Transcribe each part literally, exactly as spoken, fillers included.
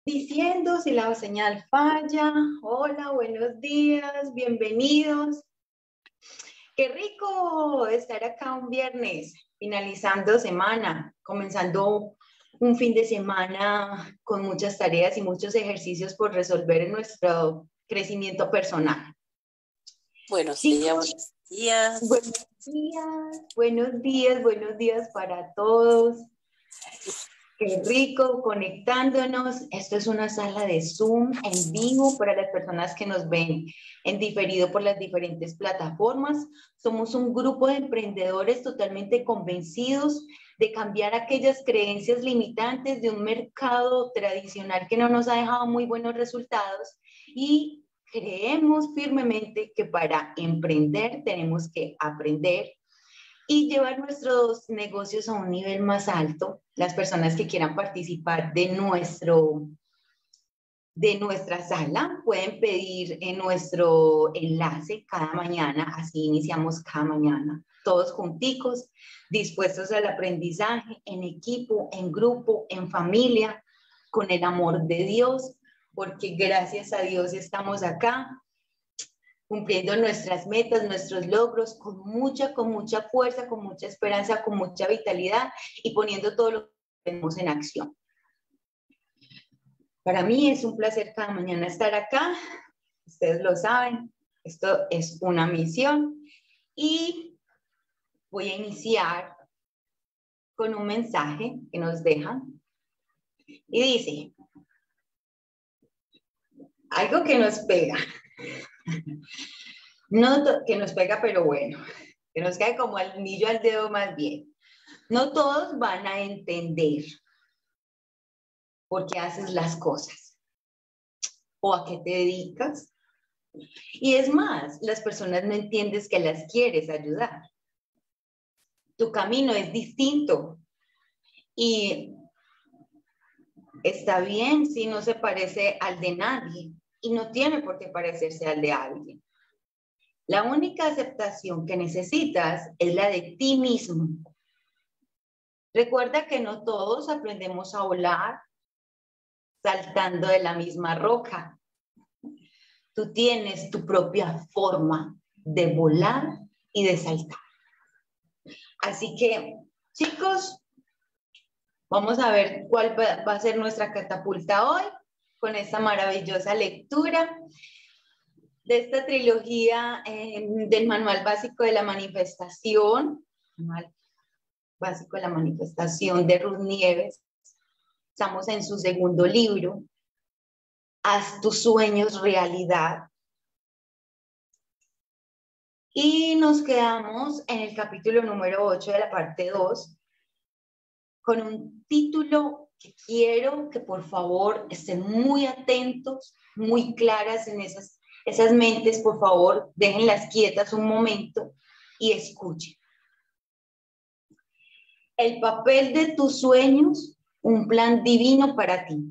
Diciendo si la señal falla. Hola, buenos días, bienvenidos. Qué rico estar acá un viernes, finalizando semana, comenzando un fin de semana con muchas tareas y muchos ejercicios por resolver en nuestro crecimiento personal. Buenos Chicos, días, buenos días. Buenos días, buenos días, buenos días para todos. Qué rico, conectándonos. Esto es una sala de Zoom en vivo para las personas que nos ven en diferido por las diferentes plataformas. Somos un grupo de emprendedores totalmente convencidos de cambiar aquellas creencias limitantes de un mercado tradicional que no nos ha dejado muy buenos resultados y creemos firmemente que para emprender tenemos que aprender y llevar nuestros negocios a un nivel más alto. Las personas que quieran participar de, nuestro, de nuestra sala pueden pedir en nuestro enlace cada mañana, así iniciamos cada mañana, todos junticos, dispuestos al aprendizaje, en equipo, en grupo, en familia, con el amor de Dios, porque gracias a Dios estamos acá, cumpliendo nuestras metas, nuestros logros, con mucha, con mucha fuerza, con mucha esperanza, con mucha vitalidad y poniendo todo lo que tenemos en acción. Para mí es un placer cada mañana estar acá, ustedes lo saben, esto es una misión y voy a iniciar con un mensaje que nos dejan y dice, algo que nos pega. No que nos pega, pero bueno, que nos cae como el anillo al dedo más bien. No todos van a entender por qué haces las cosas o a qué te dedicas. Y es más, las personas no entienden que las quieres ayudar. Tu camino es distinto y está bien si no se parece al de nadie y no tiene por qué parecerse al de alguien. La única aceptación que necesitas es la de ti mismo. Recuerda que no todos aprendemos a volar saltando de la misma roca. Tú tienes tu propia forma de volar y de saltar. Así que, chicos, vamos a ver cuál va a ser nuestra catapulta hoy con esta maravillosa lectura de esta trilogía eh, del Manual Básico de la Manifestación, Manual Básico de la Manifestación de Ruth Nieves. Estamos en su segundo libro, Haz tus sueños realidad. Y nos quedamos en el capítulo número ocho de la parte dos, con un título que quiero que por favor estén muy atentos, muy claras en esas, esas mentes, por favor, déjenlas quietas un momento y escuchen. El papel de tus sueños, un plan divino para ti.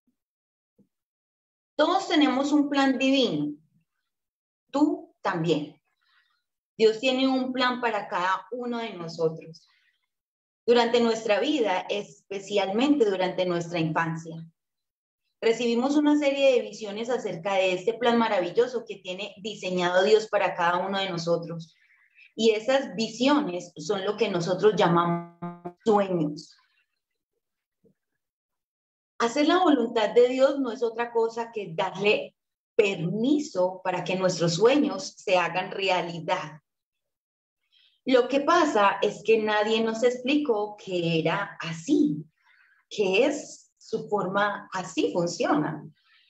Todos tenemos un plan divino, tú también. Dios tiene un plan para cada uno de nosotros. Durante nuestra vida, especialmente durante nuestra infancia, recibimos una serie de visiones acerca de este plan maravilloso que tiene diseñado Dios para cada uno de nosotros. Y esas visiones son lo que nosotros llamamos sueños. Hacer la voluntad de Dios no es otra cosa que darle permiso para que nuestros sueños se hagan realidad. Lo que pasa es que nadie nos explicó que era así, que es su forma, así funciona.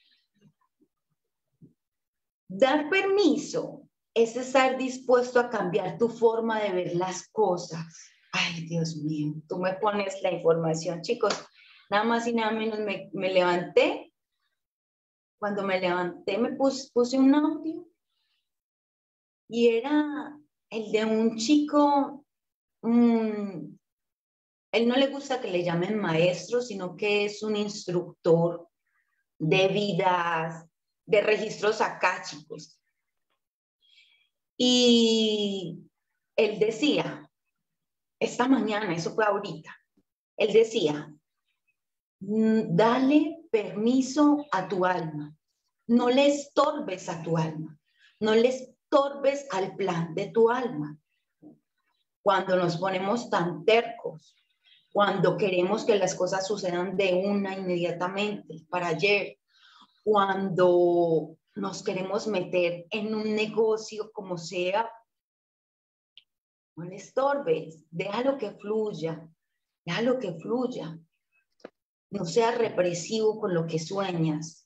Dar permiso es estar dispuesto a cambiar tu forma de ver las cosas. Ay, Dios mío, tú me pones la información, chicos. Nada más y nada menos me, me levanté. Cuando me levanté me puse, puse un audio y era el de un chico, mmm, él no le gusta que le llamen maestro, sino que es un instructor de vidas, de registros akáshicos. Y él decía, esta mañana, eso fue ahorita, él decía, dale permiso a tu alma. No le estorbes a tu alma. No le estorbes al plan de tu alma. Cuando nos ponemos tan tercos, cuando queremos que las cosas sucedan de una inmediatamente, para ayer, cuando nos queremos meter en un negocio como sea, no le estorbes, déjalo que fluya, déjalo que fluya. No seas represivo con lo que sueñas.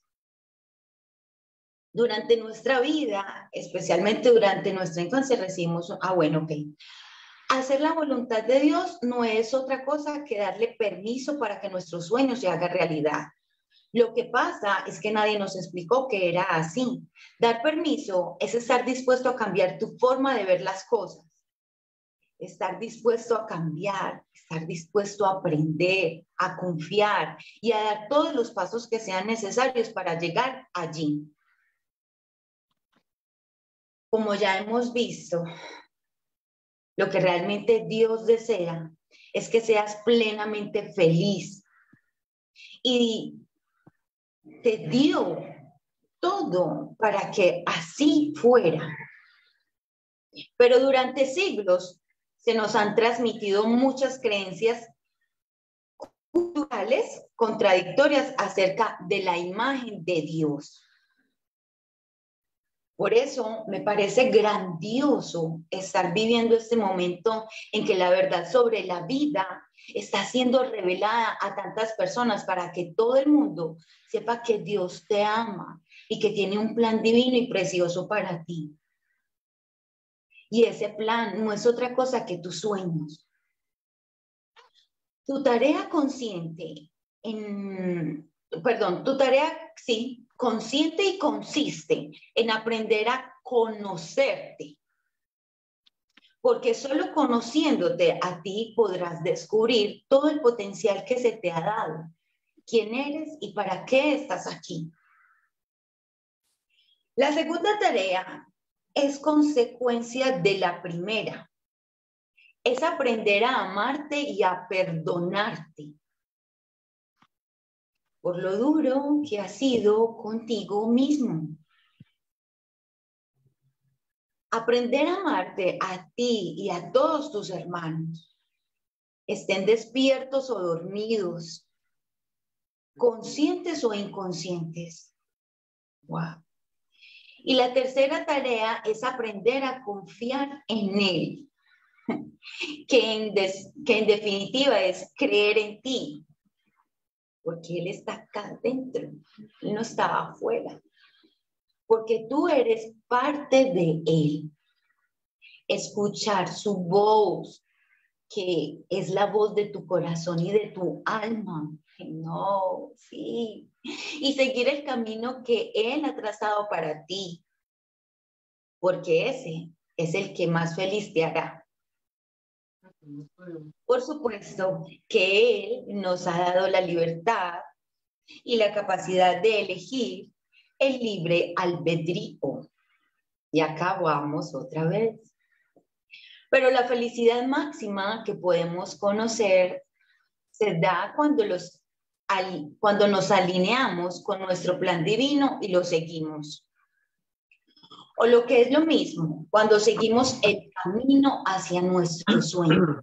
Durante nuestra vida, especialmente durante nuestra infancia, recibimos, ah, bueno, ok. Hacer la voluntad de Dios no es otra cosa que darle permiso para que nuestros sueños se hagan realidad. Lo que pasa es que nadie nos explicó que era así. Dar permiso es estar dispuesto a cambiar tu forma de ver las cosas. Estar dispuesto a cambiar, estar dispuesto a aprender, a confiar y a dar todos los pasos que sean necesarios para llegar allí. Como ya hemos visto, lo que realmente Dios desea es que seas plenamente feliz. Y te dio todo para que así fuera. Pero durante siglos se nos han transmitido muchas creencias culturales contradictorias acerca de la imagen de Dios. Por eso me parece grandioso estar viviendo este momento en que la verdad sobre la vida está siendo revelada a tantas personas para que todo el mundo sepa que Dios te ama y que tiene un plan divino y precioso para ti. Y ese plan no es otra cosa que tus sueños. Tu tarea consciente en, perdón, tu tarea, sí, consciente y consiste en aprender a conocerte. Porque solo conociéndote a ti podrás descubrir todo el potencial que se te ha dado, quién eres y para qué estás aquí. La segunda tarea es consecuencia de la primera. Es aprender a amarte y a perdonarte por lo duro que has sido contigo mismo. Aprender a amarte a ti y a todos tus hermanos, estén despiertos o dormidos, conscientes o inconscientes. Wow. Y la tercera tarea es aprender a confiar en Él, que en, des, que en definitiva es creer en ti, porque Él está acá dentro, Él no estaba afuera, porque tú eres parte de Él. Escuchar su voz, que es la voz de tu corazón y de tu alma. No, sí. Y seguir el camino que Él ha trazado para ti, porque ese es el que más feliz te hará. Por supuesto que Él nos ha dado la libertad y la capacidad de elegir el libre albedrío. Y acá vamos otra vez. Pero la felicidad máxima que podemos conocer se da cuando, los, cuando nos alineamos con nuestro plan divino y lo seguimos. O lo que es lo mismo, cuando seguimos el camino hacia nuestro sueño.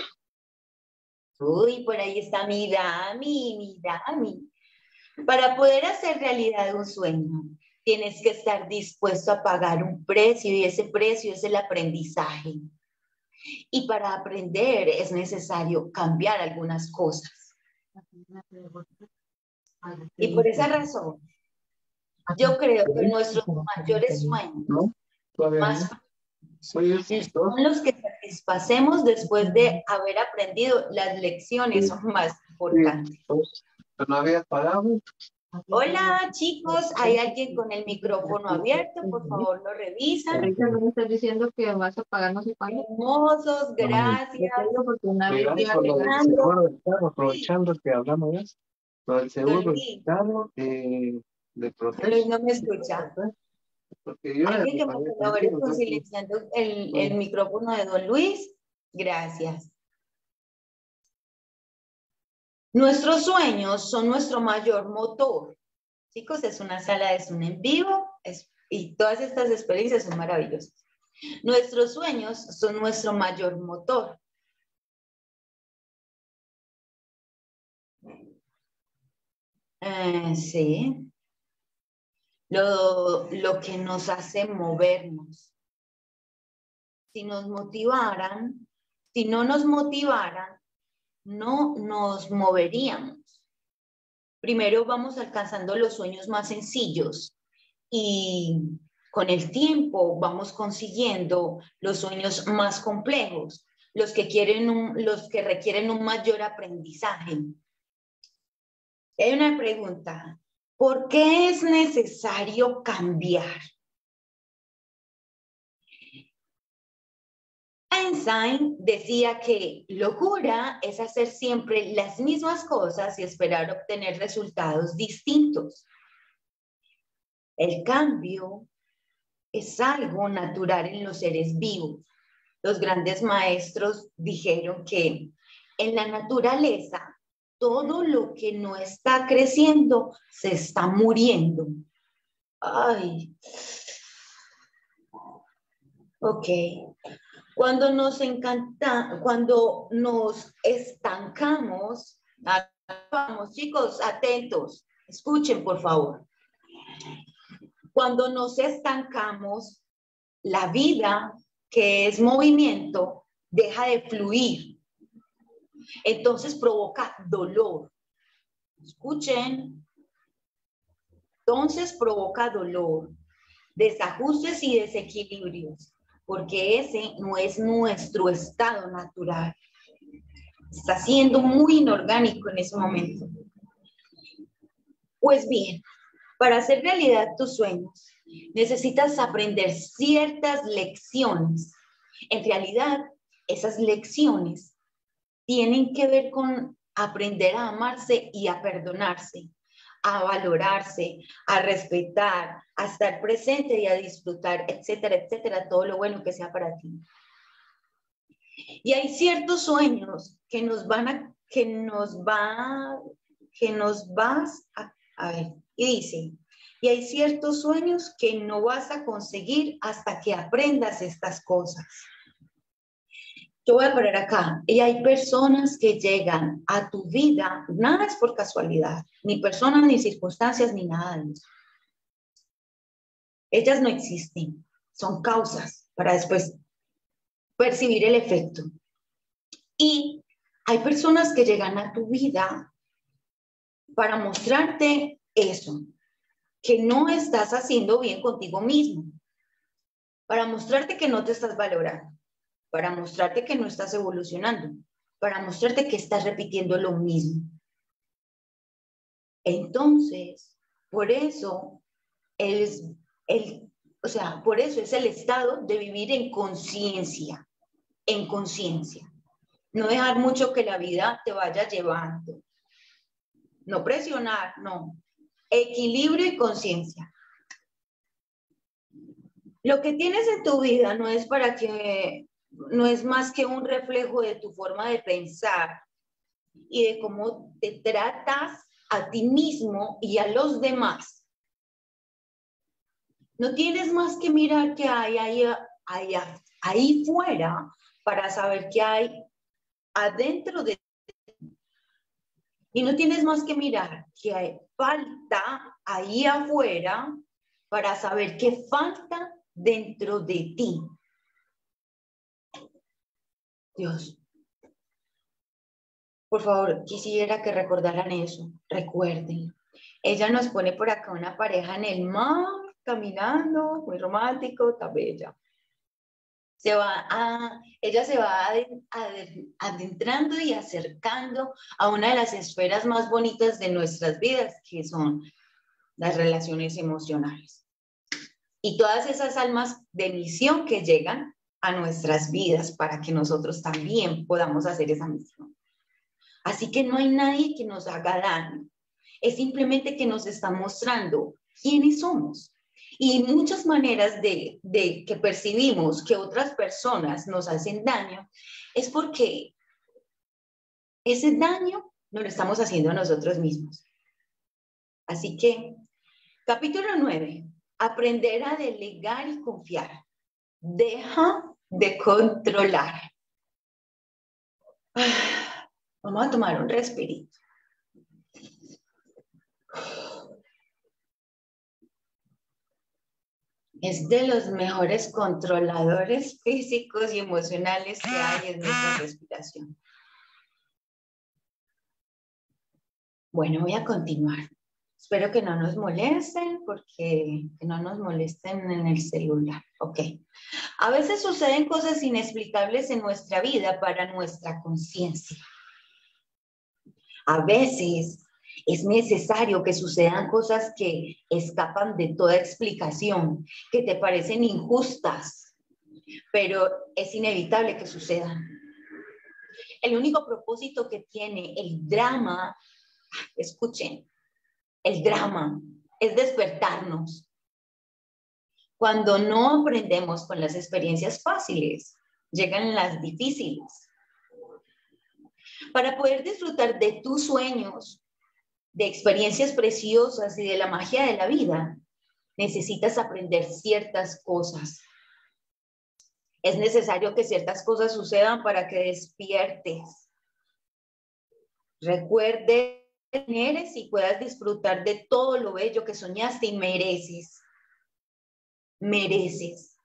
Uy, por ahí está mi Dami, mi Dami. Para poder hacer realidad un sueño, tienes que estar dispuesto a pagar un precio y ese precio es el aprendizaje. Y para aprender es necesario cambiar algunas cosas. Y por esa razón, yo creo que nuestros mayores sueños más son los que satisfacemos después de haber aprendido las lecciones más importantes. ¿No habías pagado? Hola chicos, ¿hay alguien con el micrófono abierto? Por favor, lo revisan. Ahorita no me estás diciendo que vas a pagar, no se paga. Hermosos, gracias. Aprovechando que hablamos de eso, lo del seguro del Estado, eh, de protesta. No me escucha. Porque yo Alguien que me colabore con silenciando el, el micrófono de don Luis. Gracias. Nuestros sueños son nuestro mayor motor. Chicos, es una sala de Zoom en vivo es, y todas estas experiencias son maravillosas. Nuestros sueños son nuestro mayor motor. Eh, sí. Lo, lo que nos hace movernos. Si nos motivaran, si no nos motivaran, no nos moveríamos. Primero vamos alcanzando los sueños más sencillos y con el tiempo vamos consiguiendo los sueños más complejos, los que, quieren un, los que requieren un mayor aprendizaje. Hay una pregunta, ¿por qué es necesario cambiar? Einstein decía que locura es hacer siempre las mismas cosas y esperar obtener resultados distintos. El cambio es algo natural en los seres vivos. Los grandes maestros dijeron que en la naturaleza todo lo que no está creciendo se está muriendo. Ay. Ok. Cuando nos encanta, cuando nos estancamos, vamos chicos, atentos, escuchen por favor. Cuando nos estancamos, la vida, que es movimiento, deja de fluir. Entonces provoca dolor. Escuchen. Entonces provoca dolor, desajustes y desequilibrios. Porque ese no es nuestro estado natural. Está siendo muy inorgánico en ese momento. Pues bien, para hacer realidad tus sueños, necesitas aprender ciertas lecciones. En realidad, esas lecciones tienen que ver con aprender a amarse y a perdonarse, a valorarse, a respetar, a estar presente y a disfrutar, etcétera, etcétera, todo lo bueno que sea para ti. Y hay ciertos sueños que nos van a, que nos va, que nos vas a, a ver, y dice, y hay ciertos sueños que no vas a conseguir hasta que aprendas estas cosas. Yo voy a poner acá, y hay personas que llegan a tu vida, nada es por casualidad, ni personas, ni circunstancias, ni nada de eso. Ellas no existen, son causas para después percibir el efecto. Y hay personas que llegan a tu vida para mostrarte eso, que no estás haciendo bien contigo mismo, para mostrarte que no te estás valorando, para mostrarte que no estás evolucionando, para mostrarte que estás repitiendo lo mismo. Entonces, por eso es el, o sea, por eso es el estado de vivir en conciencia, en conciencia. No dejar mucho que la vida te vaya llevando. No presionar, no. Equilibrio y conciencia. Lo que tienes en tu vida no es para que no es más que un reflejo de tu forma de pensar y de cómo te tratas a ti mismo y a los demás. No tienes más que mirar qué hay ahí, ahí, ahí fuera para saber qué hay adentro de ti. Y no tienes más que mirar qué hay, falta ahí afuera para saber qué falta dentro de ti. Dios, por favor, quisiera que recordaran eso. Recuerden, ella nos pone por acá una pareja en el mar, caminando, muy romántico, está bella. Se va a, ella se va adentrando y acercando a una de las esferas más bonitas de nuestras vidas, que son las relaciones emocionales. Y todas esas almas de misión que llegan a nuestras vidas para que nosotros también podamos hacer esa misión. Así que no hay nadie que nos haga daño. Es simplemente que nos está mostrando quiénes somos. Y muchas maneras de, de que percibimos que otras personas nos hacen daño es porque ese daño no lo estamos haciendo a nosotros mismos. Así que, capítulo nueve, aprender a delegar y confiar. Deja de controlar. Vamos a tomar un respirito. Es de los mejores controladores físicos y emocionales que hay en nuestra respiración. Bueno, voy a continuar. Espero que no nos molesten, porque que no nos molesten en el celular. Ok. A veces suceden cosas inexplicables en nuestra vida para nuestra conciencia. A veces es necesario que sucedan cosas que escapan de toda explicación, que te parecen injustas, pero es inevitable que sucedan. El único propósito que tiene el drama, escuchen, el drama es despertarnos. Cuando no aprendemos con las experiencias fáciles, llegan las difíciles. Para poder disfrutar de tus sueños, de experiencias preciosas y de la magia de la vida, necesitas aprender ciertas cosas. Es necesario que ciertas cosas sucedan para que despiertes. Recuerde quién eres y puedas disfrutar de todo lo bello que soñaste y mereces. Mereces.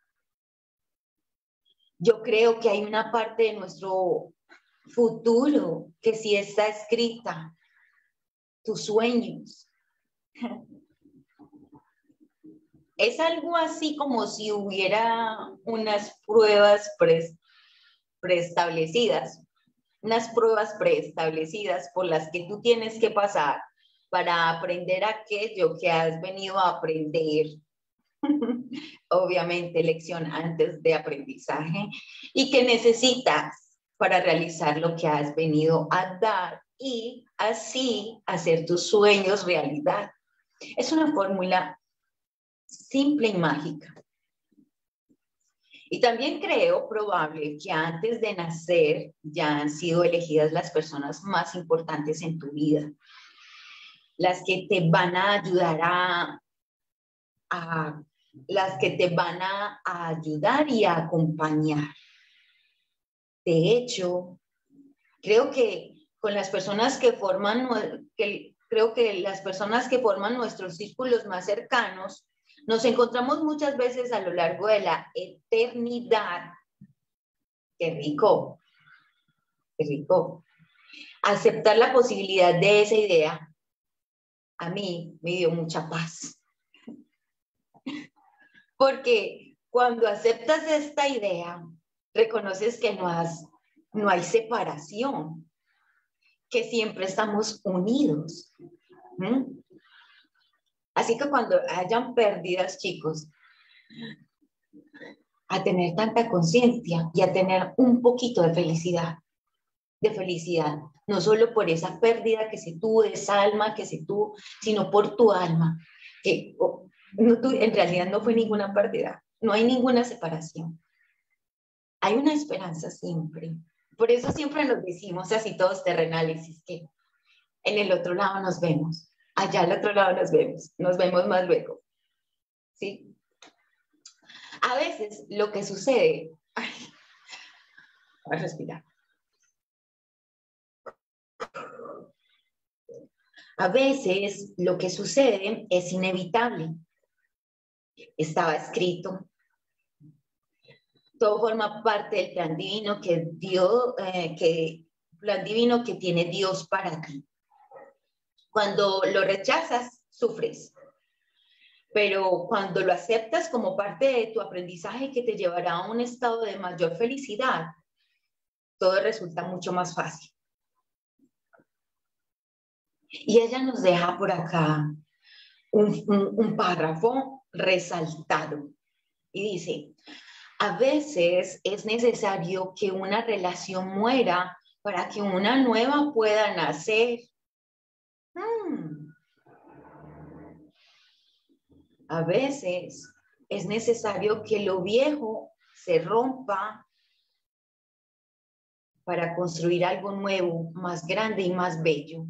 Yo creo que hay una parte de nuestro futuro que sí está escrita. Tus sueños. Es algo así como si hubiera unas pruebas pre, preestablecidas, unas pruebas preestablecidas por las que tú tienes que pasar para aprender aquello que has venido a aprender. Obviamente, lección antes de aprendizaje, y que necesitas para realizar lo que has venido a dar y así hacer tus sueños realidad. Es una fórmula simple y mágica. Y también creo probable que antes de nacer ya han sido elegidas las personas más importantes en tu vida, las que te van a ayudar a, a las que te van a, a ayudar y a acompañar. De hecho, creo que con las personas que forman, que, creo que las personas que forman nuestros círculos más cercanos, nos encontramos muchas veces a lo largo de la eternidad. Qué rico, qué rico. Aceptar la posibilidad de esa idea, a mí me dio mucha paz. Porque cuando aceptas esta idea, reconoces que no, has, no hay separación, que siempre estamos unidos. ¿Mm? Así que cuando hayan pérdidas, chicos, a tener tanta conciencia y a tener un poquito de felicidad, de felicidad, no solo por esa pérdida que se tuvo, de esa alma que se tuvo, sino por tu alma, que oh, no, tú, en realidad no fue ninguna pérdida, no hay ninguna separación. Hay una esperanza siempre. Por eso siempre nos decimos así todos terrenales, es que en el otro lado nos vemos, allá al otro lado nos vemos, nos vemos más luego. ¿Sí? A veces lo que sucede, ay, voy a respirar. A veces lo que sucede es inevitable. Estaba escrito. Todo forma parte del plan divino que Dios, eh, que plan divino que tiene Dios para ti. Cuando lo rechazas, sufres. Pero cuando lo aceptas como parte de tu aprendizaje que te llevará a un estado de mayor felicidad, todo resulta mucho más fácil. Y ella nos deja por acá un, un, un párrafo resaltado. Y dice, a veces es necesario que una relación muera para que una nueva pueda nacer. Hmm. A veces es necesario que lo viejo se rompa para construir algo nuevo, más grande y más bello.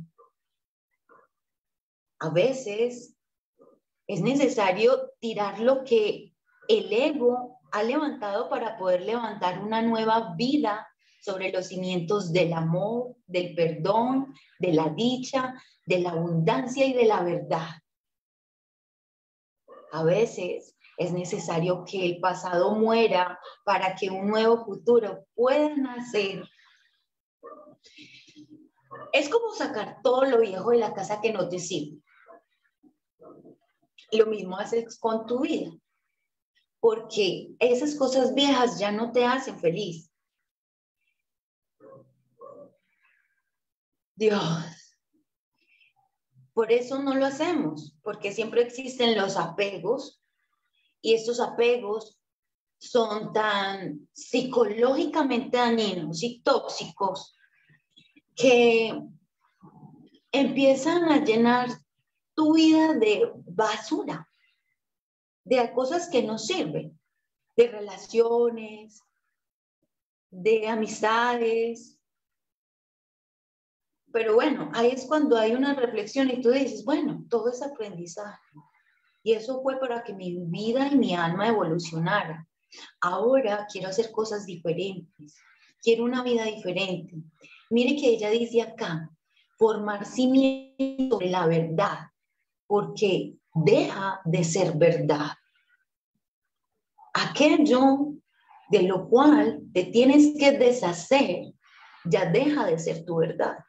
A veces es necesario tirar lo que el ego ha levantado para poder levantar una nueva vida sobre los cimientos del amor, del perdón, de la dicha, de la abundancia y de la verdad. A veces es necesario que el pasado muera para que un nuevo futuro pueda nacer. Es como sacar todo lo viejo de la casa que no te sirve. Lo mismo haces con tu vida, porque esas cosas viejas ya no te hacen feliz. Dios. Por eso no lo hacemos, porque siempre existen los apegos y estos apegos son tan psicológicamente dañinos y tóxicos que empiezan a llenar tu vida de basura, de cosas que no sirven, de relaciones, de amistades. Pero bueno, ahí es cuando hay una reflexión y tú dices, bueno, todo es aprendizaje. Y eso fue para que mi vida y mi alma evolucionara. Ahora quiero hacer cosas diferentes. Quiero una vida diferente. Mire que ella dice acá, formar cimientos sobre la verdad, porque deja de ser verdad. Aquello de lo cual te tienes que deshacer, ya deja de ser tu verdad.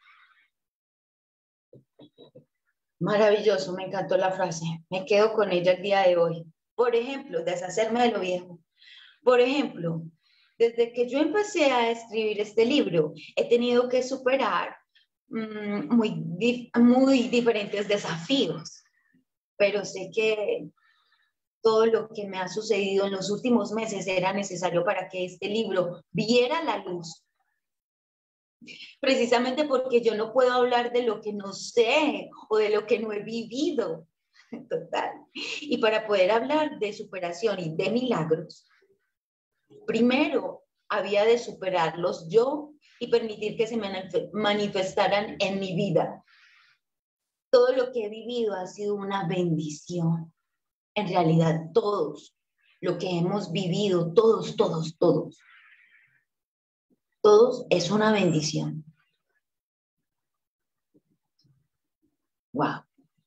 Maravilloso, me encantó la frase. Me quedo con ella el día de hoy. Por ejemplo, deshacerme de lo viejo. Por ejemplo, desde que yo empecé a escribir este libro, he tenido que superar mmm, muy, muy diferentes desafíos, pero sé que todo lo que me ha sucedido en los últimos meses era necesario para que este libro viera la luz. Precisamente porque yo no puedo hablar de lo que no sé o de lo que no he vivido. Total. Y para poder hablar de superación y de milagros, primero había de superarlos yo y permitir que se manifestaran en mi vida. Todo lo que he vivido ha sido una bendición. En realidad, todos, lo que hemos vivido, todos, todos, todos, todos es una bendición. Wow.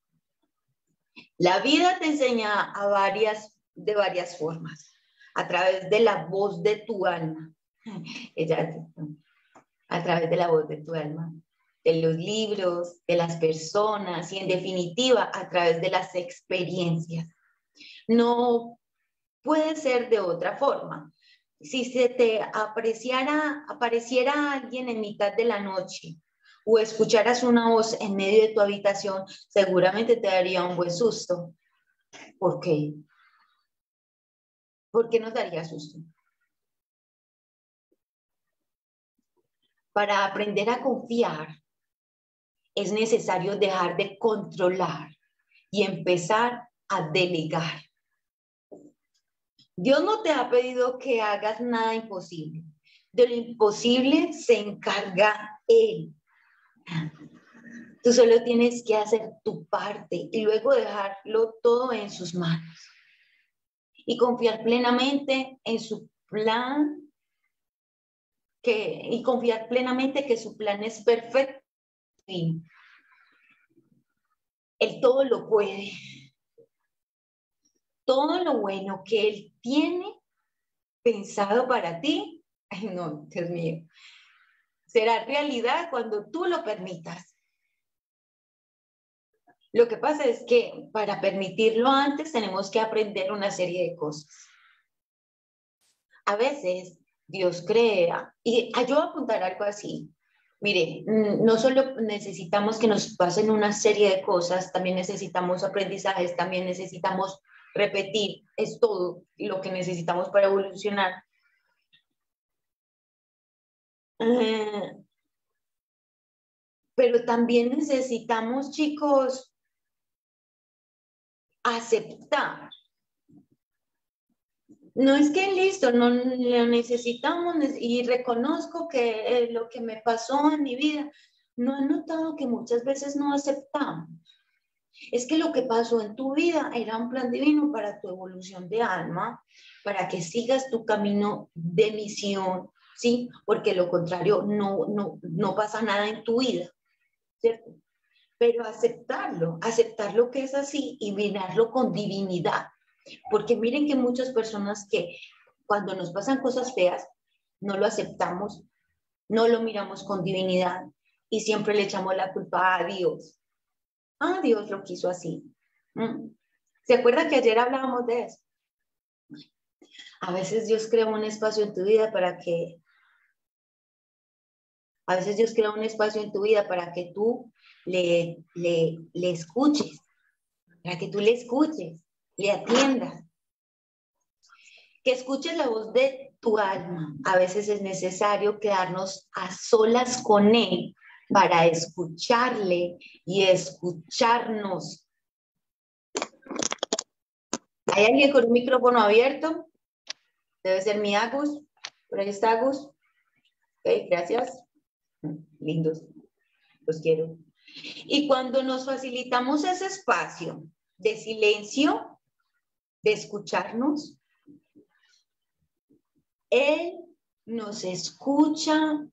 La vida te enseña a varias, de varias formas, a través de la voz de tu alma. Ella, a través de la voz de tu alma, de los libros, de las personas y en definitiva a través de las experiencias. No puede ser de otra forma. Si se te apreciara, apareciera alguien en mitad de la noche o escucharas una voz en medio de tu habitación, seguramente te daría un buen susto. ¿Por qué? ¿Por qué nos daría susto? Para aprender a confiar es necesario dejar de controlar y empezar a delegar. Dios no te ha pedido que hagas nada imposible. De lo imposible se encarga Él. Tú solo tienes que hacer tu parte y luego dejarlo todo en sus manos. Y confiar plenamente en su plan, que, y confiar plenamente que su plan es perfecto. Él todo lo puede. Todo lo bueno que Él tiene pensado para ti, ay no, Dios mío, será realidad cuando tú lo permitas. Lo que pasa es que para permitirlo antes tenemos que aprender una serie de cosas. A veces Dios crea, y yo voy a apuntar algo así. Mire, no solo necesitamos que nos pasen una serie de cosas, también necesitamos aprendizajes, también necesitamos repetir, es todo lo que necesitamos para evolucionar. Uh, pero también necesitamos, chicos, aceptar No es que listo, no lo necesitamos y reconozco que eh, lo que me pasó en mi vida, no he notado que muchas veces no aceptamos. Es que lo que pasó en tu vida era un plan divino para tu evolución de alma, para que sigas tu camino de misión, ¿sí? Porque lo contrario, no, no, no pasa nada en tu vida, ¿cierto? Pero aceptarlo, aceptar lo que es así y mirarlo con divinidad. Porque miren que muchas personas que cuando nos pasan cosas feas, no lo aceptamos, no lo miramos con divinidad y siempre le echamos la culpa a Dios. Ah, Dios lo quiso así. ¿Se acuerdan que ayer hablábamos de eso? A veces Dios crea un espacio en tu vida para que, a veces Dios crea un espacio en tu vida para que tú le, le, le escuches, para que tú le escuches, le atiendas. Que escuches la voz de tu alma. A veces es necesario quedarnos a solas con Él para escucharle y escucharnos. ¿Hay alguien con un micrófono abierto? Debe ser mi Agus. Por ahí está Agus. Ok, gracias. Lindos. Los quiero. Y cuando nos facilitamos ese espacio de silencio, de escucharnos, Él nos escucha,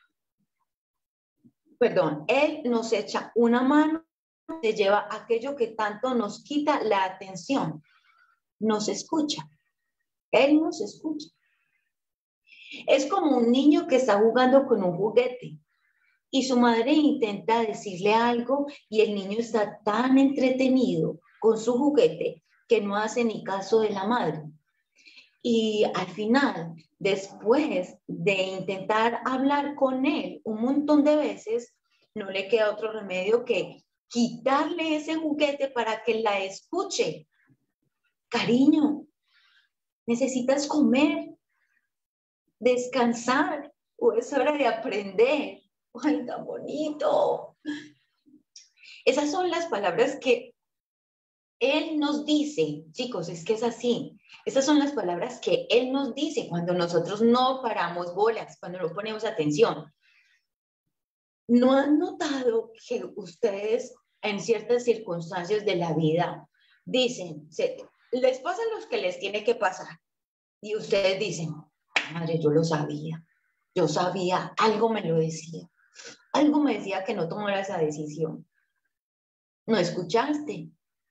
perdón, Él nos echa una mano, se lleva aquello que tanto nos quita la atención, nos escucha, Él nos escucha. Es como un niño que está jugando con un juguete y su madre intenta decirle algo y el niño está tan entretenido con su juguete que no hace ni caso de la madre. Y al final, después de intentar hablar con él un montón de veces, no le queda otro remedio que quitarle ese juguete para que la escuche. Cariño, necesitas comer, descansar, o es hora de aprender. ¡Ay, tan bonito! Esas son las palabras que Él nos dice, chicos, es que es así. Esas son las palabras que Él nos dice cuando nosotros no paramos bolas, cuando no ponemos atención. ¿No han notado que ustedes en ciertas circunstancias de la vida dicen, se, les pasa a los que les tiene que pasar? Y ustedes dicen, madre, yo lo sabía, yo sabía, algo me lo decía, algo me decía que no tomara esa decisión. No escuchaste.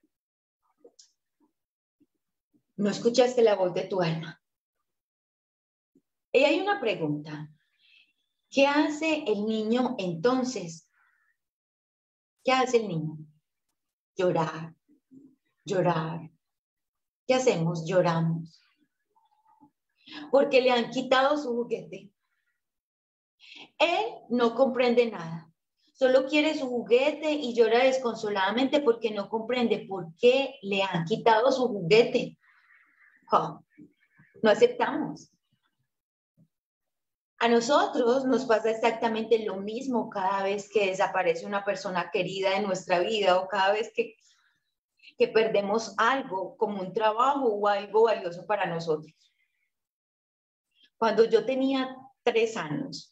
No escuchaste la voz de tu alma. Y hay una pregunta. ¿Qué hace el niño entonces? ¿Qué hace el niño? Llorar, llorar. ¿Qué hacemos? Lloramos. Porque le han quitado su juguete. Él no comprende nada. Solo quiere su juguete y llora desconsoladamente porque no comprende por qué le han quitado su juguete. Oh, no aceptamos. A nosotros nos pasa exactamente lo mismo cada vez que desaparece una persona querida de nuestra vida o cada vez que, que perdemos algo como un trabajo o algo valioso para nosotros. Cuando yo tenía tres años,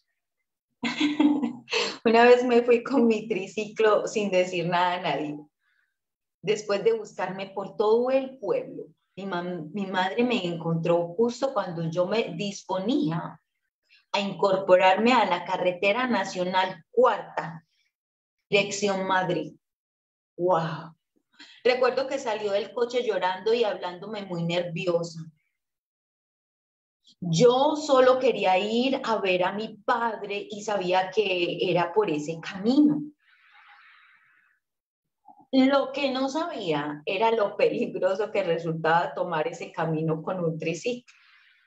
una vez me fui con mi triciclo sin decir nada a nadie. Después de buscarme por todo el pueblo, mi, mi madre me encontró justo cuando yo me disponía a incorporarme a la carretera nacional cuarta, dirección Madrid. ¡Wow! Recuerdo que salió del coche llorando y hablándome muy nerviosa. Yo solo quería ir a ver a mi padre y sabía que era por ese camino. Lo que no sabía era lo peligroso que resultaba tomar ese camino con un triciclo.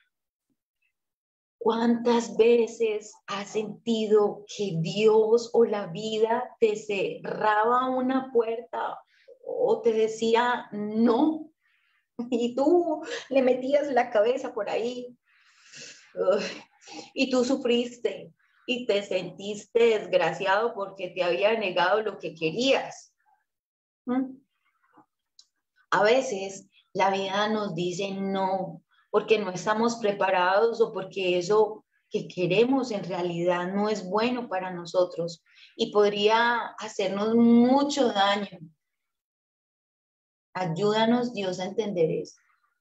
¿Cuántas veces has sentido que Dios o la vida te cerraba una puerta o te decía no? Y tú le metías la cabeza por ahí. Uf, y tú sufriste y te sentiste desgraciado porque te había negado lo que querías. ¿Mm? A veces la vida nos dice no, porque no estamos preparados o porque eso que queremos en realidad no es bueno para nosotros y podría hacernos mucho daño. Ayúdanos, Dios, a entender eso.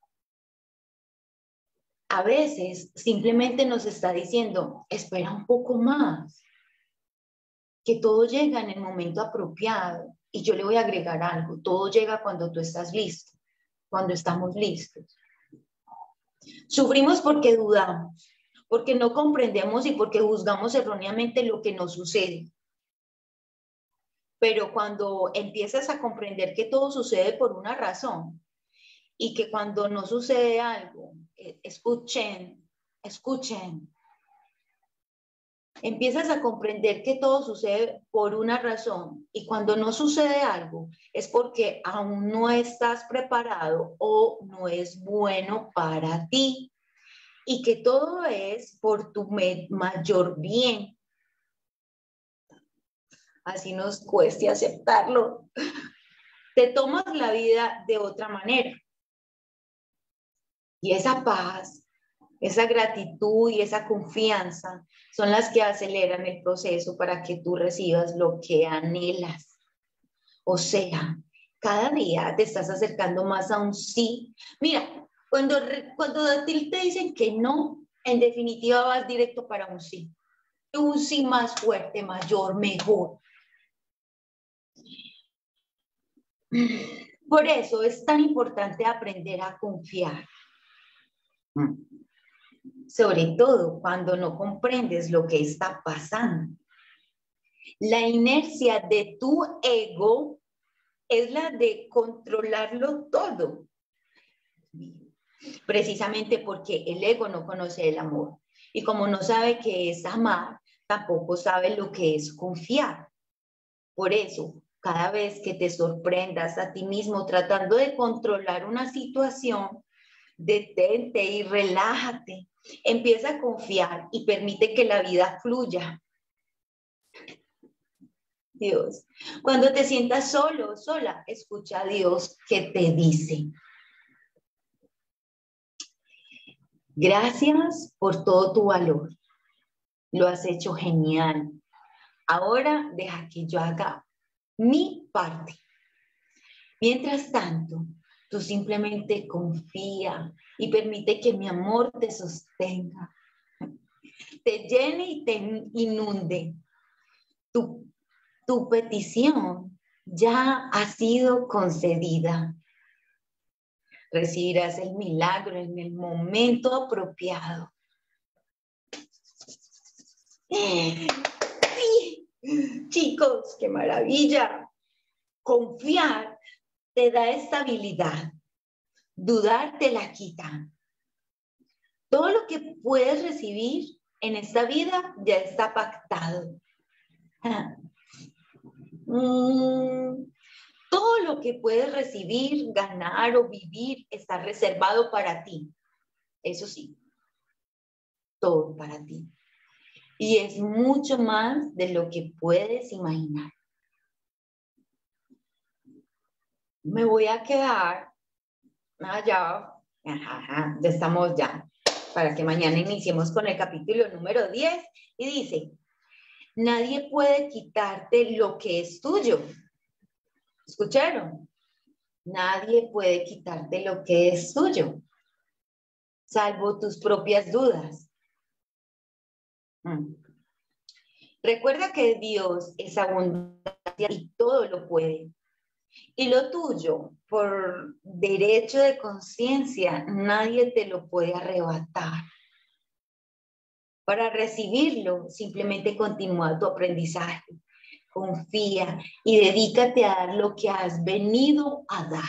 A veces simplemente nos está diciendo, espera un poco más, que todo llega en el momento apropiado. Y yo le voy a agregar algo, todo llega cuando tú estás listo, cuando estamos listos. Sufrimos porque dudamos, porque no comprendemos y porque juzgamos erróneamente lo que nos sucede. Pero cuando empiezas a comprender que todo sucede por una razón y que cuando no sucede algo, escuchen, escuchen, empiezas a comprender que todo sucede por una razón y cuando no sucede algo es porque aún no estás preparado o no es bueno para ti y que todo es por tu mayor bien. Así nos cueste aceptarlo. Te tomas la vida de otra manera. Y esa paz, esa gratitud y esa confianza son las que aceleran el proceso para que tú recibas lo que anhelas. O sea, cada día te estás acercando más a un sí. Mira, cuando, cuando a ti te dicen que no, en definitiva vas directo para un sí. Un sí más fuerte, mayor, mejor. Por eso es tan importante aprender a confiar. Sobre todo cuando no comprendes lo que está pasando. La inercia de tu ego es la de controlarlo todo. Precisamente porque el ego no conoce el amor. Y como no sabe qué es amar, tampoco sabe lo que es confiar. Por eso, cada vez que te sorprendas a ti mismo tratando de controlar una situación, detente y relájate. Empieza a confiar y permite que la vida fluya. Dios, cuando te sientas solo, sola, escucha a Dios que te dice: gracias por todo tu valor. Lo has hecho genial. Ahora deja que yo haga mi parte. Mientras tanto, tú simplemente confía y permite que mi amor te sostenga, te llene y te inunde. Tu, tu petición ya ha sido concedida. Recibirás el milagro en el momento apropiado. Sí, chicos, qué maravilla. Confiar te da estabilidad. Dudar te la quita. Todo lo que puedes recibir en esta vida ya está pactado. Mm, todo lo que puedes recibir, ganar o vivir está reservado para ti. Eso sí, todo para ti. Y es mucho más de lo que puedes imaginar. Me voy a quedar allá, ya estamos ya, para que mañana iniciemos con el capítulo número diez, y dice: nadie puede quitarte lo que es tuyo. ¿Escucharon? Nadie puede quitarte lo que es tuyo, salvo tus propias dudas. Mm. Recuerda que Dios es abundancia y todo lo puede. Y lo tuyo, por derecho de conciencia, nadie te lo puede arrebatar. Para recibirlo, simplemente continúa tu aprendizaje, confía y dedícate a dar lo que has venido a dar.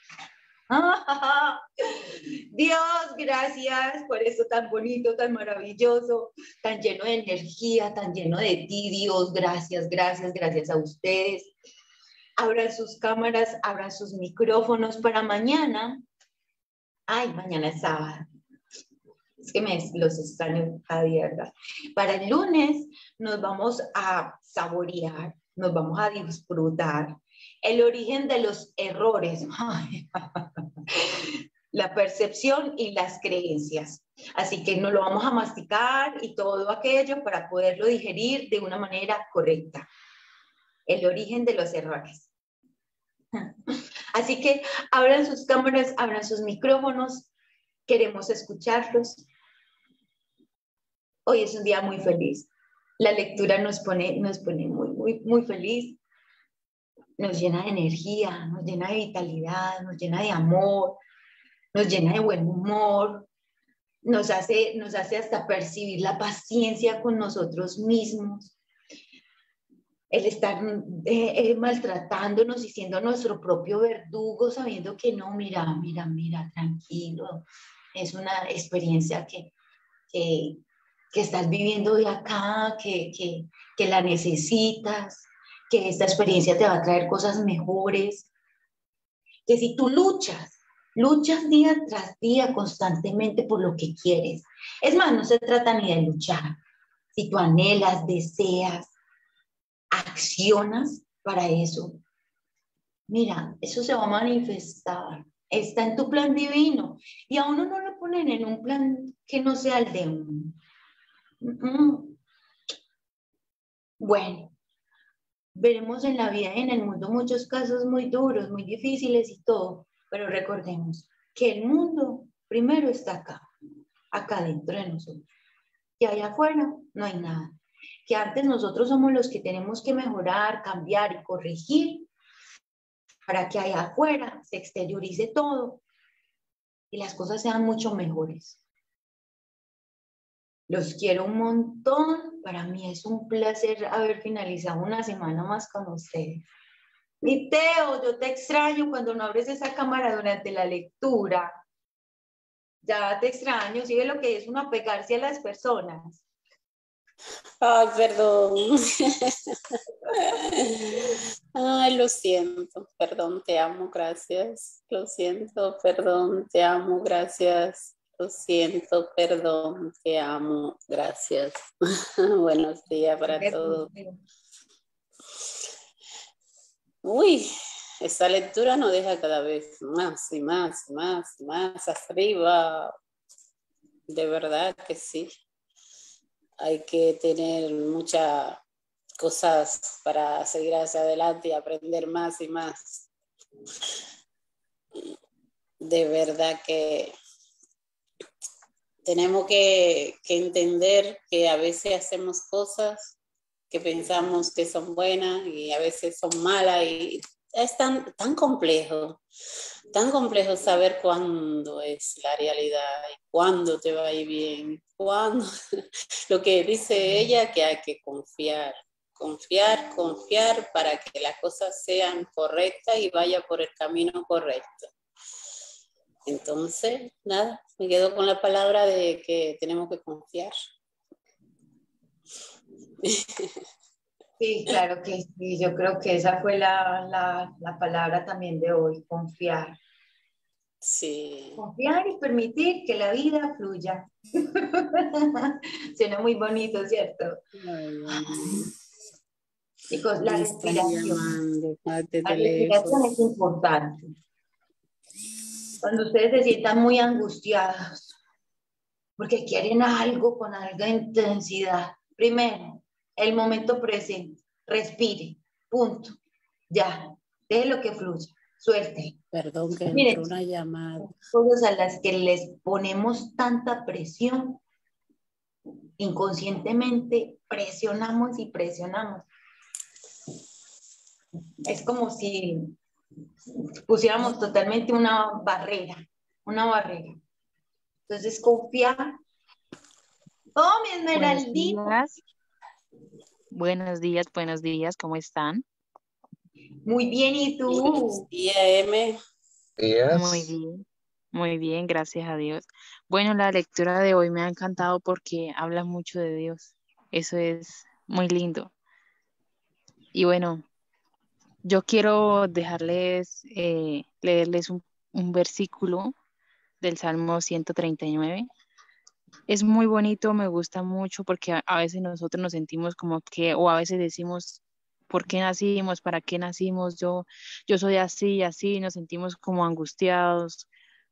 Dios, gracias por esto tan bonito, tan maravilloso, tan lleno de energía, tan lleno de ti, Dios. Gracias, gracias, gracias a ustedes. Abran sus cámaras, abran sus micrófonos para mañana. Ay, mañana es sábado. Es que me los extraño cada día, ¿verdad? Para el lunes nos vamos a saborear, nos vamos a disfrutar el origen de los errores. Ay, la percepción y las creencias. Así que nos lo vamos a masticar y todo aquello para poderlo digerir de una manera correcta. El origen de los errores. Así que abran sus cámaras, abran sus micrófonos. Queremos escucharlos. Hoy es un día muy feliz. La lectura nos pone, nos pone muy, muy, muy feliz. Nos llena de energía, nos llena de vitalidad, nos llena de amor, nos llena de buen humor, nos hace, nos hace hasta percibir la paciencia con nosotros mismos. El estar eh, eh, maltratándonos y siendo nuestro propio verdugo, sabiendo que no, mira, mira, mira, tranquilo. Es una experiencia que, que, que estás viviendo de acá, que, que, que la necesitas, que esta experiencia te va a traer cosas mejores. Que si tú luchas, luchas día tras día constantemente por lo que quieres. Es más, no se trata ni de luchar. Si tú anhelas, deseas, accionas para eso, mira, eso se va a manifestar. Está en tu plan divino. Y a uno no lo ponen en un plan que no sea el de uno. Mm-mm. Bueno, veremos en la vida y en el mundo muchos casos muy duros, muy difíciles y todo. Pero recordemos que el mundo primero está acá, acá dentro de nosotros. Que allá afuera no hay nada. Que antes nosotros somos los que tenemos que mejorar, cambiar y corregir para que allá afuera se exteriorice todo y las cosas sean mucho mejores. Los quiero un montón. Para mí es un placer haber finalizado una semana más con ustedes. Mi Teo, yo te extraño cuando no abres esa cámara durante la lectura. Ya te extraño, sigue lo que es uno apegarse a las personas. Ay, perdón. Ay, lo siento, perdón, te amo, gracias. Lo siento, perdón, te amo, gracias. Lo siento, perdón, te amo, gracias. Buenos días para todos. Uy, esa lectura nos deja cada vez más y más, más, más arriba. De verdad que sí. Hay que tener muchas cosas para seguir hacia adelante y aprender más y más. De verdad que tenemos que, que entender que a veces hacemos cosas que pensamos que son buenas y a veces son malas y es tan, tan complejo, tan complejo saber cuándo es la realidad y cuándo te va a ir bien, cuándo. Lo que dice ella, que hay que confiar, confiar, confiar para que las cosas sean correctas y vaya por el camino correcto. Entonces, nada, me quedo con la palabra de que tenemos que confiar. Sí, claro que sí. Yo creo que esa fue la, la, la palabra también de hoy, confiar. Sí. Confiar y permitir que la vida fluya. Suena muy bonito, ¿cierto? Ay, ay. Chicos, la respiración. La respiración teléfono. es importante. Cuando ustedes se sientan muy angustiados, porque quieren algo con alga intensidad, primero, el momento presente, respire, punto, ya, deje lo que fluya, suelte. Perdón que Miren, entró una llamada. cosas a las que les ponemos tanta presión, inconscientemente presionamos y presionamos. Es como si pusiéramos totalmente una barrera, una barrera. Entonces, confiar. Oh, mi Esmeraldita. Buenos días. Buenos días, buenos días, ¿cómo están? Muy bien, ¿y tú? Buenos días, M. Días. Muy bien, muy bien, gracias a Dios. Bueno, la lectura de hoy me ha encantado porque habla mucho de Dios. Eso es muy lindo. Y bueno, yo quiero dejarles, eh, leerles un, un versículo del Salmo ciento treinta y nueve. Es muy bonito, me gusta mucho porque a, a veces nosotros nos sentimos como que, o a veces decimos, ¿por qué nacimos? ¿Para qué nacimos? Yo, yo soy así y así, nos sentimos como angustiados,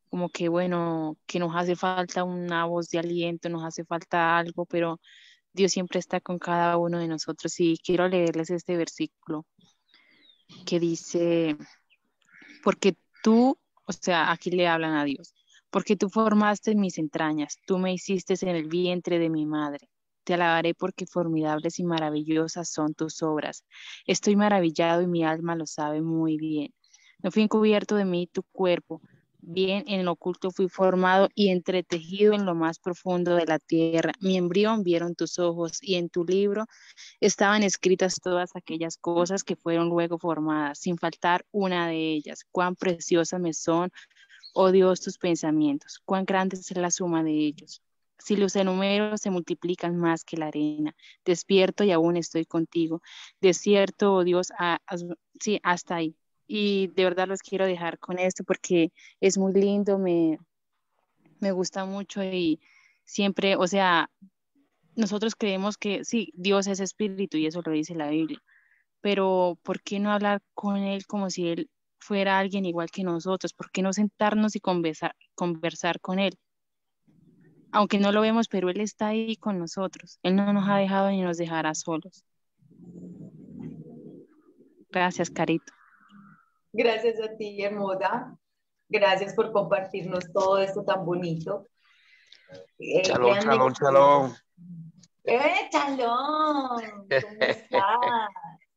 como que bueno, que nos hace falta una voz de aliento, nos hace falta algo, pero Dios siempre está con cada uno de nosotros. Y quiero leerles este versículo que dice, porque tú, o sea, aquí le hablan a Dios, porque tú formaste mis entrañas, tú me hiciste en el vientre de mi madre. Te alabaré porque formidables y maravillosas son tus obras. Estoy maravillado y mi alma lo sabe muy bien. No fui encubierto de mí tu cuerpo, bien en lo oculto fui formado y entretejido en lo más profundo de la tierra. Mi embrión vieron tus ojos y en tu libro estaban escritas todas aquellas cosas que fueron luego formadas, sin faltar una de ellas. Cuán preciosas me son, oh Dios, tus pensamientos, cuán grande es la suma de ellos. Si los enumero se multiplican más que la arena, despierto y aún estoy contigo. Desierto, oh Dios, a, a, sí, hasta ahí. Y de verdad los quiero dejar con esto porque es muy lindo, me, me gusta mucho y siempre, o sea, nosotros creemos que sí, Dios es espíritu y eso lo dice la Biblia, pero ¿por qué no hablar con Él como si Él fuera alguien igual que nosotros? ¿Por qué no sentarnos y conversar, conversar con Él? Aunque no lo vemos, pero Él está ahí con nosotros. Él no nos ha dejado ni nos dejará solos. Gracias, Carito. Gracias a ti, hermosa. Gracias por compartirnos todo esto tan bonito. Eh, Shalom, créanme shalom, que... shalom. ¡Eh, Chalón! ¿Cómo estás?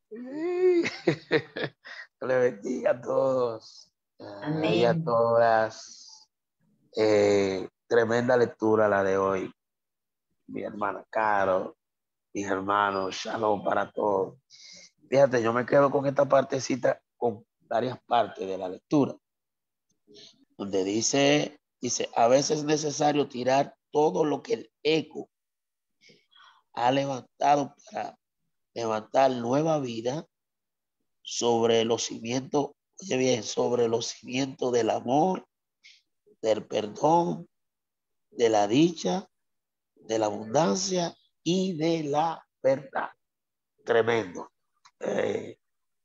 Que le bendiga a todos eh, y a Amén. todas. Eh, tremenda lectura la de hoy. Mi hermana Caro, mis hermanos, shalom para todos. Fíjate, yo me quedo con esta partecita, con varias partes de la lectura, donde dice, dice, a veces es necesario tirar todo lo que el ego ha levantado para levantar nueva vida sobre los cimientos, oye bien, sobre los cimientos del amor, del perdón, de la dicha, de la abundancia y de la verdad. Tremendo. Eh,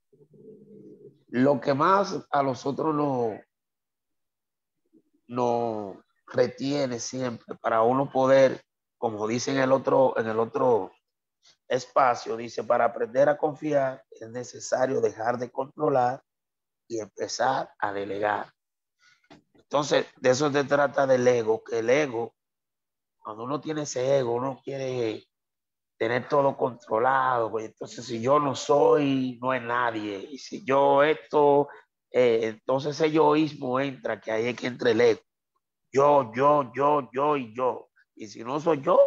lo que más a nosotros nos no retiene siempre para uno poder, como dice en el otro, en el otro espacio, dice, para aprender a confiar es necesario dejar de controlar y empezar a delegar. Entonces, de eso se trata del ego, que el ego, cuando uno tiene ese ego, uno quiere tener todo controlado, pues entonces si yo no soy, no es nadie, y si yo esto, eh, entonces ese yoísmo entra, que ahí es que entra el ego, yo, yo, yo, yo y yo, y si no soy yo,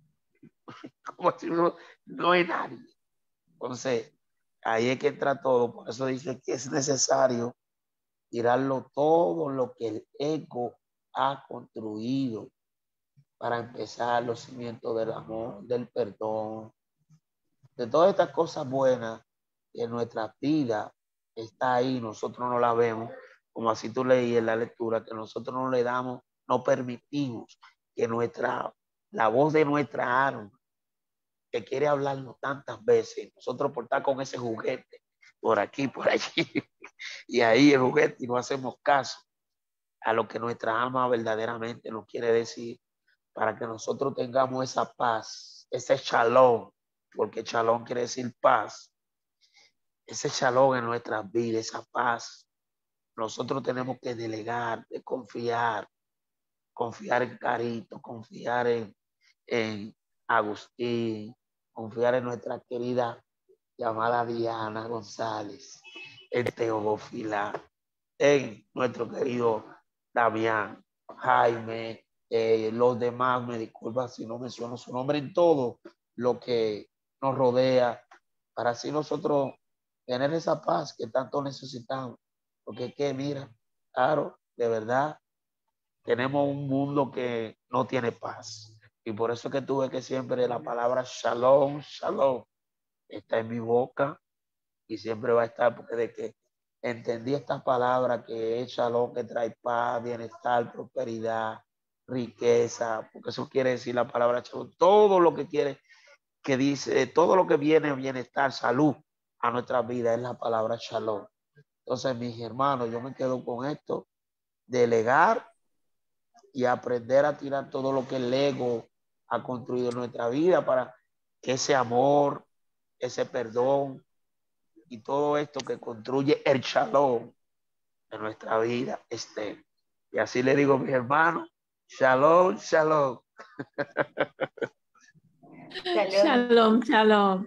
como si uno no es nadie. Entonces, ahí es que entra todo, por eso dice que es necesario tirarlo todo lo que el ego ha construido para empezar los cimientos del amor, del perdón, de todas estas cosas buenas que en nuestra vida está ahí, nosotros no la vemos, como así tú leí en la lectura, que nosotros no le damos, no permitimos que nuestra, la voz de nuestra alma, que quiere hablarnos tantas veces, nosotros por estar con ese juguete, por aquí, por allí, y ahí el juguete, y no hacemos caso a lo que nuestra alma verdaderamente nos quiere decir, para que nosotros tengamos esa paz, ese shalom, porque shalom quiere decir paz, ese shalom en nuestras vidas, esa paz. Nosotros tenemos que delegar, de confiar, confiar en Carito, confiar en, en Agustín, confiar en nuestra querida llamada Diana González, en Teófila, en nuestro querido Damián, Jaime, eh, los demás, me disculpa si no menciono su nombre, en todo lo que nos rodea, para así nosotros tener esa paz que tanto necesitamos. Porque es que, mira, claro, de verdad, tenemos un mundo que no tiene paz. Y por eso es que tuve que siempre la palabra shalom, shalom, está en mi boca y siempre va a estar, porque de que entendí esta palabra que es shalom, que trae paz, bienestar, prosperidad, riqueza, porque eso quiere decir la palabra shalom, todo lo que quiere, que dice, todo lo que viene, bienestar, salud a nuestra vida es la palabra shalom. Entonces, mis hermanos, yo me quedo con esto, delegar y aprender a tirar todo lo que el ego ha construido en nuestra vida para que ese amor, ese perdón y todo esto que construye el shalom en nuestra vida esté. Y así le digo a mis hermanos, shalom, shalom. Shalom, shalom.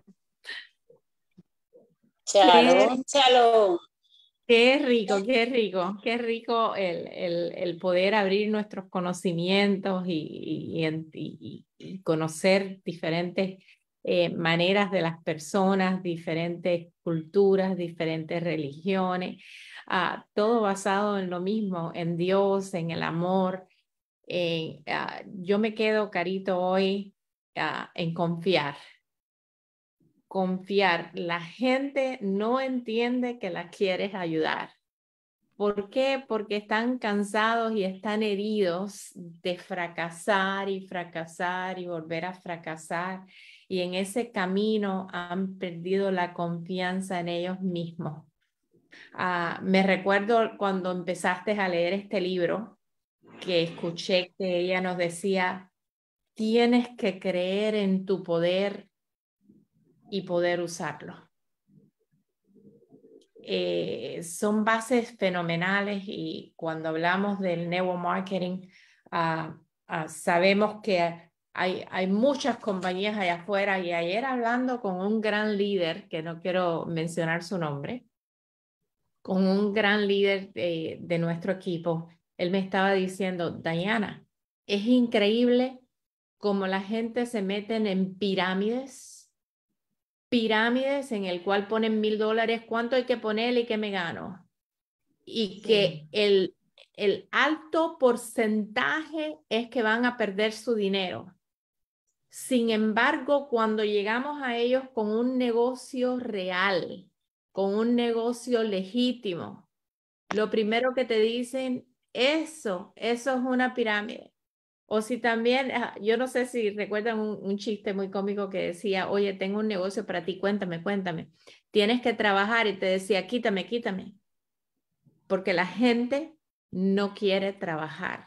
Shalom, shalom. Qué rico, qué rico, qué rico el, el, el poder abrir nuestros conocimientos y, y, y, y conocer diferentes eh, maneras de las personas, diferentes culturas, diferentes religiones, uh, todo basado en lo mismo, en Dios, en el amor. Eh, uh, yo me quedo, Carito, hoy uh, en confiar. Confiar. La gente no entiende que la quieres ayudar. ¿Por qué? Porque están cansados y están heridos de fracasar y fracasar y volver a fracasar. Y en ese camino han perdido la confianza en ellos mismos. Uh, me recuerdo cuando empezaste a leer este libro, que escuché que ella nos decía, tienes que creer en tu poder y poder usarlo. Eh, son bases fenomenales y cuando hablamos del neuromarketing, uh, uh, sabemos que hay, hay muchas compañías allá afuera y ayer hablando con un gran líder, que no quiero mencionar su nombre, con un gran líder de, de nuestro equipo, él me estaba diciendo, Diana, es increíble cómo la gente se mete en pirámides pirámides en el cual ponen mil dólares, cuánto hay que ponerle y qué me gano. Y que el, el alto porcentaje es que van a perder su dinero. Sin embargo, cuando llegamos a ellos con un negocio real, con un negocio legítimo, lo primero que te dicen, eso, eso es una pirámide. O si también, yo no sé si recuerdan un, un chiste muy cómico que decía, oye, tengo un negocio para ti, cuéntame, cuéntame. Tienes que trabajar y te decía, quítame, quítame. Porque la gente no quiere trabajar.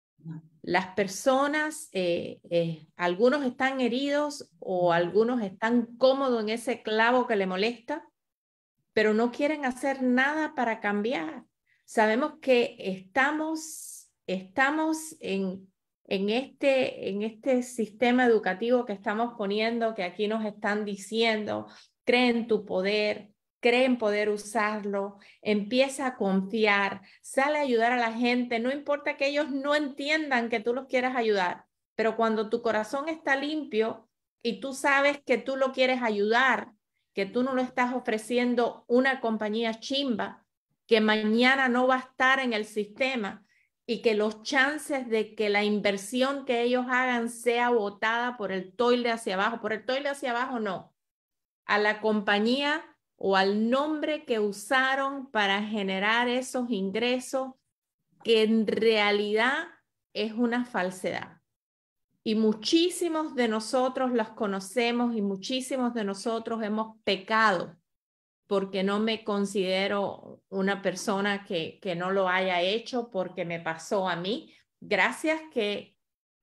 Las personas, eh, eh, algunos están heridos o algunos están cómodos en ese clavo que le molesta, pero no quieren hacer nada para cambiar. Sabemos que estamos, estamos en... En este, en este sistema educativo que estamos poniendo, que aquí nos están diciendo, cree en tu poder, cree en poder usarlo, empieza a confiar, sale a ayudar a la gente, no importa que ellos no entiendan que tú los quieras ayudar, pero cuando tu corazón está limpio y tú sabes que tú lo quieres ayudar, que tú no lo estás ofreciendo una compañía chimba, que mañana no va a estar en el sistema, y que los chances de que la inversión que ellos hagan sea botada por el toile hacia abajo, por el toile hacia abajo no, a la compañía o al nombre que usaron para generar esos ingresos, que en realidad es una falsedad. Y muchísimos de nosotros los conocemos y muchísimos de nosotros hemos pecado porque no me considero una persona que, que no lo haya hecho porque me pasó a mí. Gracias que,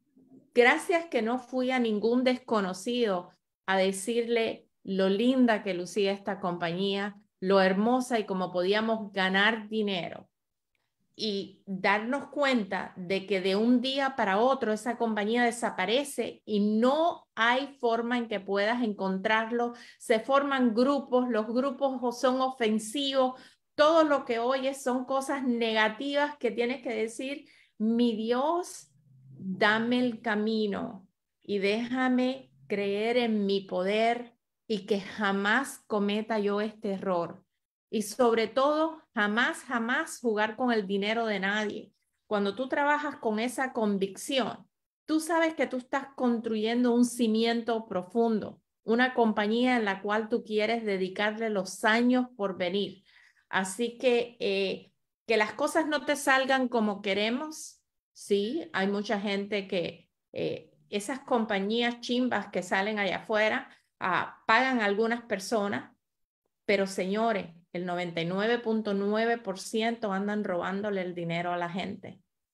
gracias que no fui a ningún desconocido a decirle lo linda que lucía esta compañía, lo hermosa y cómo podíamos ganar dinero. Y darnos cuenta de que de un día para otro esa compañía desaparece y no hay forma en que puedas encontrarlo. Se forman grupos, los grupos son ofensivos, todo lo que oyes son cosas negativas que tienes que decir, mi Dios, dame el camino y déjame creer en mi poder y que jamás cometa yo este error. Y sobre todo, jamás, jamás jugar con el dinero de nadie. Cuando tú trabajas con esa convicción, tú sabes que tú estás construyendo un cimiento profundo, una compañía en la cual tú quieres dedicarle los años por venir. Así que eh, que las cosas no te salgan como queremos. Sí, hay mucha gente que eh, esas compañías chimbas que salen allá afuera ah, pagan a algunas personas, pero señores, el noventa y nueve punto nueve por ciento andan robándole el dinero a la gente.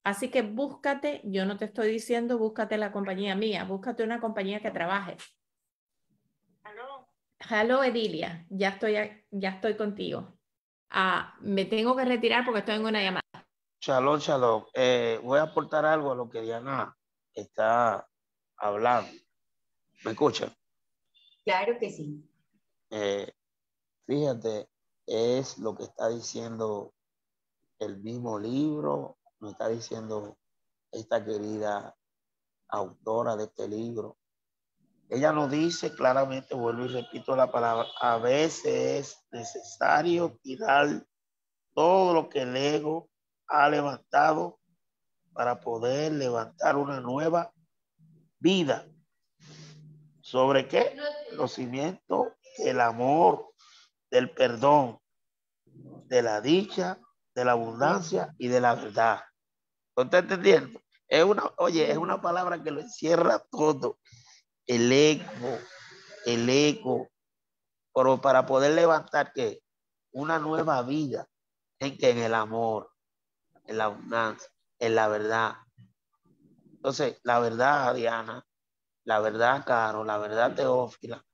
Así que búscate, yo no te estoy diciendo búscate la compañía mía, búscate una compañía que trabaje. Aló. Hello, Edilia, ya estoy, ya estoy contigo. Ah, me tengo que retirar porque estoy en una llamada. Shalom, shalom. Eh, voy a aportar algo a lo que Diana está hablando. ¿Me escuchan? Claro que sí. Eh, fíjate, es lo que está diciendo el mismo libro, me está diciendo esta querida autora de este libro. Ella nos dice claramente, vuelvo y repito la palabra, a veces es necesario tirar todo lo que el ego ha levantado para poder levantar una nueva vida. ¿Sobre qué? Los cimientos del amor, del perdón, de la dicha, de la abundancia y de la verdad. ¿No está entendiendo? Es una, oye, es una palabra que lo encierra todo. El ego, el ego, pero para poder levantar ¿qué? Una nueva vida en que en el amor, en la abundancia, en la verdad. Entonces, la verdad, Diana, la verdad, Caro, la verdad, Teófila,